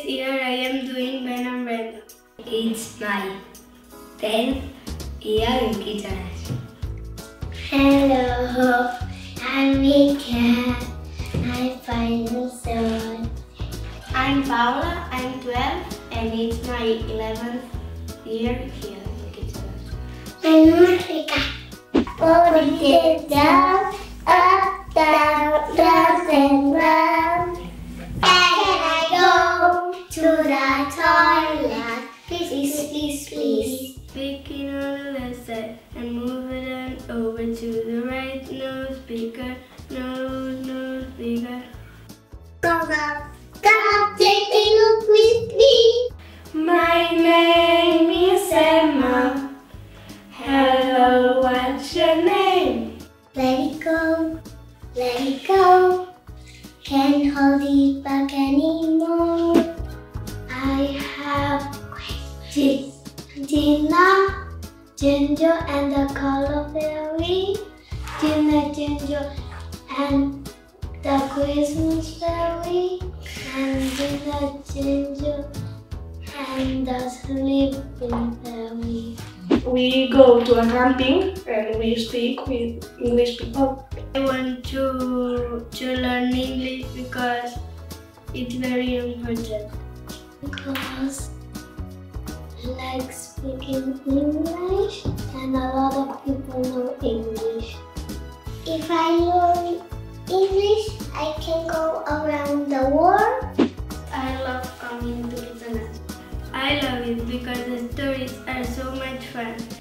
year I am doing Venom Random. It's my 10th year in Kitchener. Hello, I'm Mika. I'm 5 years old. I'm Paula, I'm 12 and it's my 11th year here in Kitchener. I'm Marika. Falling down, up, down, round and round. Can I go to the toilet? Please, please, please. Speaking on the left side and move it on over to the right. Nose bigger, nose bigger. Come, take a look with me. My name is Emma. Hello, what's your name? Let it go, let it go. Can't hold it back anymore. I have Gina, Ginger, and the color fairy. Gina, Ginger, and the Christmas fairy. And Gina, Ginger, and the sleeping fairy. We go to a camping and we speak with English people. I want to learn English because it's very important. Because I like speaking English and a lot of people know English. If I learn English, I can go around the world. I love coming to Kitchener. I love it because the stories are so much fun.